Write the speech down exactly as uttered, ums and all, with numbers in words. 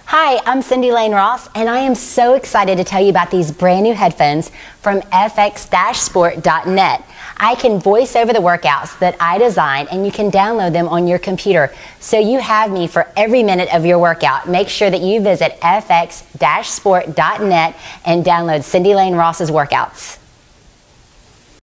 Hi, I'm Cindy Lane Ross, and I am so excited to tell you about these brand new headphones from f x sport dot net. I can voice over the workouts that I design, and you can download them on your computer. So you have me for every minute of your workout. Make sure that you visit f x sport dot net and download Cindy Lane Ross's workouts.